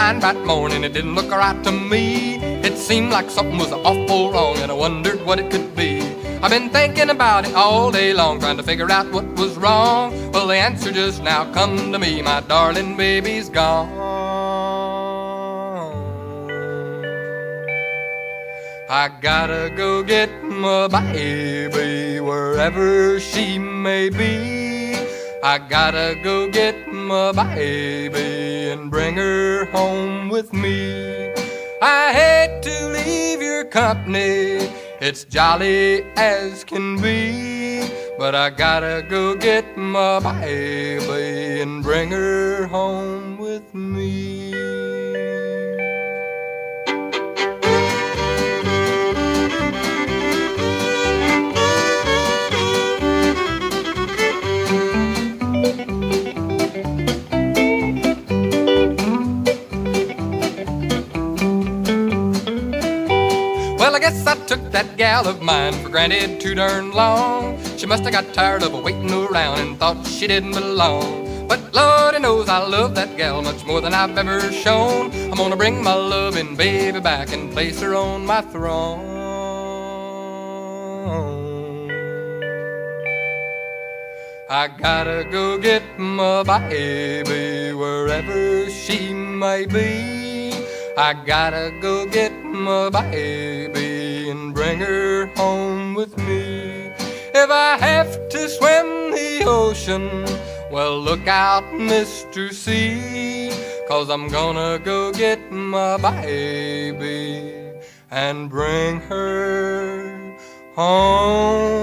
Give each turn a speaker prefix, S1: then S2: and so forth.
S1: fine bright morning, it didn't look right to me. It seemed like something was awful wrong, and I wondered what it could be. I've been thinking about it all day long, trying to figure out what was wrong. Well, the answer just now come to me: my darling baby's gone. I gotta go get my baby wherever she may be. I gotta go get my baby and bring her home with me. I hate to leave your company, it's jolly as can be, but I gotta go get my baby and bring her home with me. Well, I guess I took that gal of mine for granted too darn long. She must have got tired of waiting around and thought she didn't belong. But Lordy knows I love that gal much more than I've ever shown. I'm gonna bring my loving baby back and place her on my throne. I gotta go get my baby wherever she may be. I gotta go get my baby and bring her home with me. If I have to swim the ocean, well, look out, Mr. Sea, 'cause I'm gonna go get my baby and bring her home